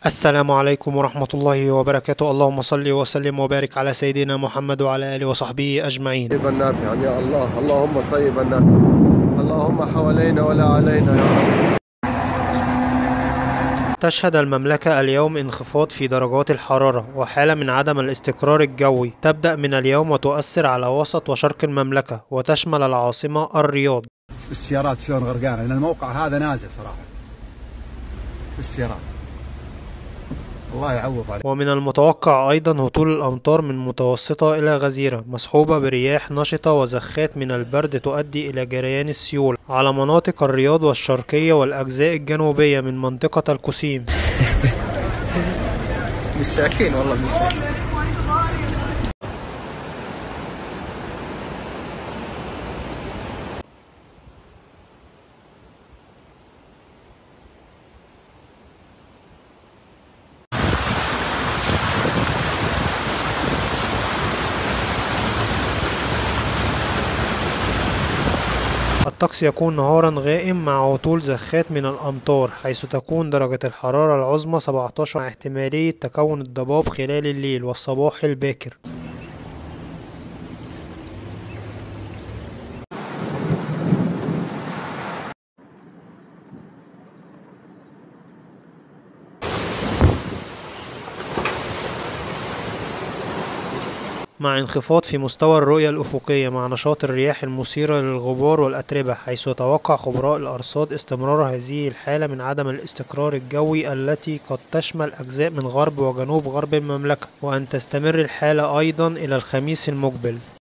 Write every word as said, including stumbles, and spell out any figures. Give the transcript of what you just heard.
السلام عليكم ورحمة الله وبركاته. اللهم صل وسلم وبارك على سيدنا محمد وعلى آله وصحبه أجمعين. صيبا نافعا يا الله، اللهم صيبا نافعا، اللهم حوالينا ولا علينا يا رب. تشهد المملكة اليوم انخفاض في درجات الحرارة وحالة من عدم الاستقرار الجوي تبدأ من اليوم وتؤثر على وسط وشرق المملكة وتشمل العاصمة الرياض. السيارات شلون غرقانة، لأن الموقع هذا نازل صراحة السيارات، الله يعوض عليك. ومن المتوقع أيضا هطول الأمطار من متوسطة إلى غزيرة مصحوبة برياح نشطة وزخات من البرد تؤدي إلى جريان السيول على مناطق الرياض والشرقية والأجزاء الجنوبية من منطقة القصيم. مساكين والله مساكين. الطقس يكون نهارا غائم مع هطول زخات من الأمطار، حيث تكون درجة الحرارة العظمى سبعة عشر مع احتمالية تكون الضباب خلال الليل والصباح الباكر. مع انخفاض في مستوى الرؤية الأفقية مع نشاط الرياح المثيرة للغبار والأتربة، حيث يتوقع خبراء الأرصاد استمرار هذه الحالة من عدم الاستقرار الجوي التي قد تشمل أجزاء من غرب وجنوب غرب المملكة، وأن تستمر الحالة أيضا إلى الخميس المقبل.